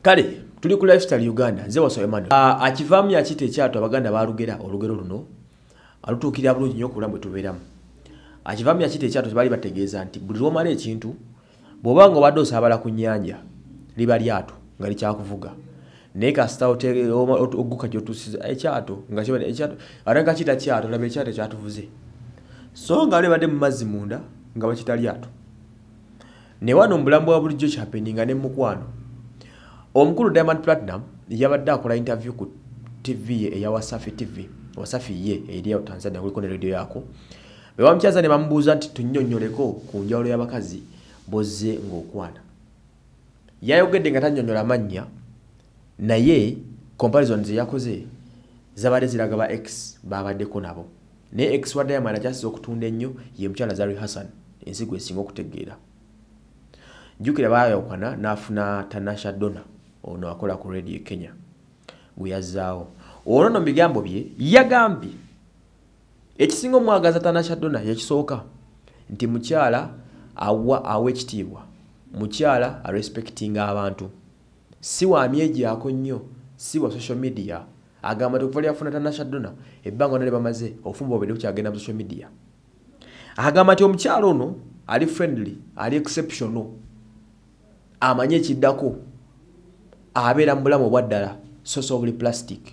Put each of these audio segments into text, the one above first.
Kale tuli ku Lifestyle Uganda nze waso Emmanuel akivaamu yakite ekyato abaganda balugera olugero luno alutuukira bulungi nnyo ku bulamu tubeeramu. Akivaamu yakite ekyato bali bategeeza nti buli lwomala ekintu bw'oba nga obadde osabala ku nnyanja liba lyato nga likyakuvuga naye kasita ogguka gy'otuusiza ekyato nga kiba ekyato ate nga kita kyato laba ekyato kyatuvuze so nga libadde mu mazzi munda nga bakita lyato. Ne wano mu bulamu bwa bulijjo kyapeninga ne mukwano omukulu Diamond Platinum yabadde akola interview ku TV ye eya Wasafi TV Wasafi ye eri ya Tanzania kuliko ne radio yako bwamukyaza ne bamubuuza nti tunnyonnyoleko ku njawulo y'abakazi bozze ng'okwana. Yayogedde nga tannyonnyola mannya naye comparison ze yakoze zabadde ziraga ba X babaddeko nabo ne X wa Diamond akyasiza okutunda ennyo ye mukyala Zari Hassan ensigo esinga okutegeera. Jjukira baayokwana n'afuna Tanasha Donna ono akola ku radio Kenya gwe yazzaawo. Ono no bigambo bye yagambye ekisinga omwagaza Tanasha Donna yakisooka nti mukyala awa ekitiibwa, mukyala respectinga abantu, si wa myegyako nnyo, si wa social media. Agamba okuva lyafuna Tanasha Donna ebbanga nale bamaze ofumba obedde bukyagenda mu social media. Agamba nti omukyala ono ali friendly, ali exceptional, amanye ekiddako, abeera mu bulamu obwaddala so buli plastic.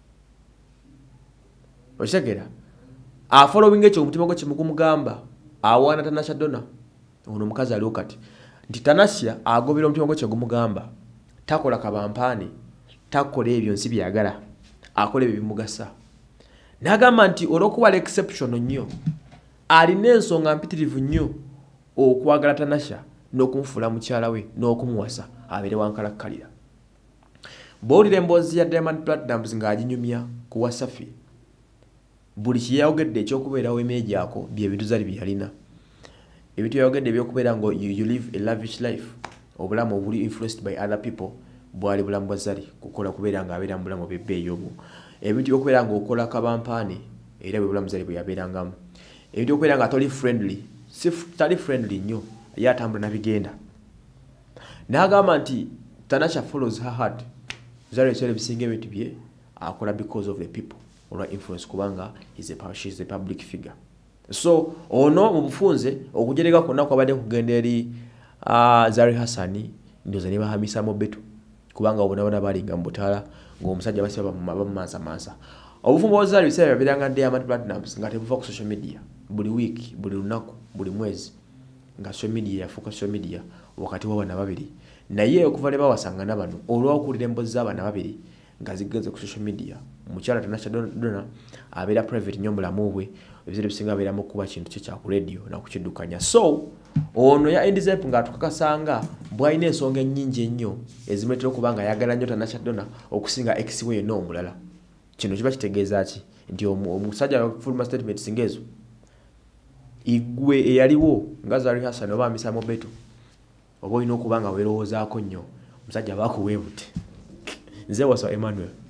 Okitegera afollowing ekyo omutima gwe kimugamba awaana Tanasha Donna ono omukazi aliwo kati nti Tanasha agobera omutima gwe kyegumugamba takola kabampaani, takola ebyo nsi byagala, akola ebyo bimugasa. N'agamba nti olw'okuba ali exceptional nnyo alina ensonga mpitirivu nnyo okwagala Tanasha n'okumufuula mukyala we n'okumuwasa abeere wankalakkalira. Bw'owulira emboozi ya Diamond Platnumz ng'aginyumya ku Wasafi buli kye yayogedde ekyokubeerawo emmeeri gyako bye bintu zali bye yalina. Ebintu yayogedde ebyokubeera ngo you live a lavish life, obulamu obuli influenced by other people, bwali bulamu bwa Zari kukola kubeera ng'abeera mu bulamu bw'ebbeeyi obwo. Ebintu by'okubeera ng'okola kabampaani era bwe bulamu Zari bwe yabeerangamu. Ebintu by'okubeera nga toli friendly, si tali friendly nnyo ye atambula na bigenda. N'agamba nti Tanasha follows her heart. Zari ekyo ebisinga ebintu bye akola because of the people olwa influence kubanga she is a public figure. So ono mu bufunze okujereka konna kwabadde kugenda eri Zari Hassan ndoza ne bahamisa mu betu kubanga obonabona balinga mu butaala ng'omusajja basiba bamumansa. Obufumbo bwa Zari bisaba biranga Diamond Platnumz nga tebuva ku social media buli week, buli lunaku, buli mwezi nga social media yafuuka social media wakati w'abaana babiri. Naye okuva ne bawasanga n'abano olw'okuwulira emboozi z'abaana babiri nga zigeze ku social media. Mukyala Tanasha Donna abeera private nnyo mulamu bwe ebizere bisinga abeera mu kuba kintu kye kya ku radio na kukiddukanya. So ono ya ends up nga tukakasanga bw'alina ensonga ennyingi ennyo ezimuleetera okuba nga ayagala nnyo Tanasha Donna okusinga ex we yenna omulala. Kino kiba kitegeeza ki nti omusajja fulma statement singa ezo igwe eyaliwo nga Zari Hassan oba amisa mu beto oba olina okuba nga weerowoozaako nnyo omusajja baakuweebute. Nze waso Emmanuel.